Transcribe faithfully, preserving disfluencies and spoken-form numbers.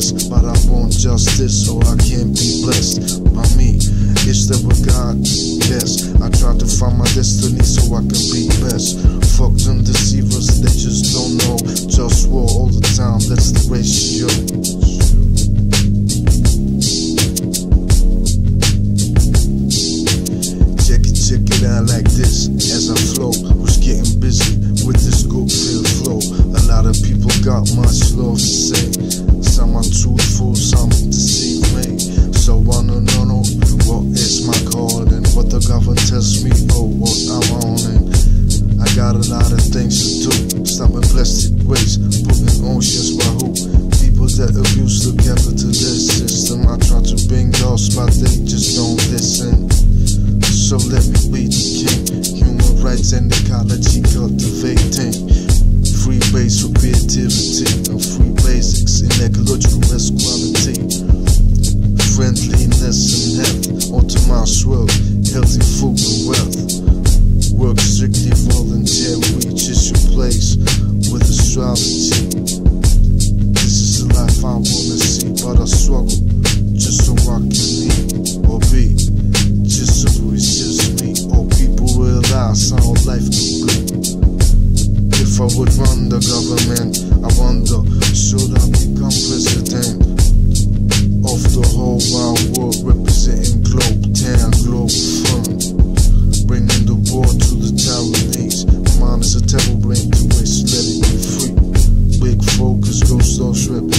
blessed, but I want justice, so I can't be blessed by me. It's that what God yes. I try to find my destiny so I can be best. Fuck them deceivers, they just don't know. Just war all the time, that's the ratio. Check it, check it out like this as I flow. Was getting busy with this good feel flow. A lot of people got much love to say. Some are truthful, some deceive me. So I don't know what is my calling, what the government tells me, oh what I'm on. And I got a lot of things to do. Stopping plastic waste, putting oceans by who? People that abuse the capitalist system. I try to bring laws, but they just don't listen. So let me be the king. Human rights and ecology cultivating. Free base for creativity and free basics in ecological equality. Friendliness and health, optimized wealth, healthy food and wealth. Work strictly volunteer, reaches your place with astrology. This is the life I wanna see, but I struggle just so I can eat or be. Just so it's just me, or people realize how life can be. If I would run the government, I wonder, should I become president of the whole wide world, representing Globe Town, Globe Fund, bringing the war to the Taiwanese. Mine is a terrible brain to waste, let it be free. Big focus, ghost off rep.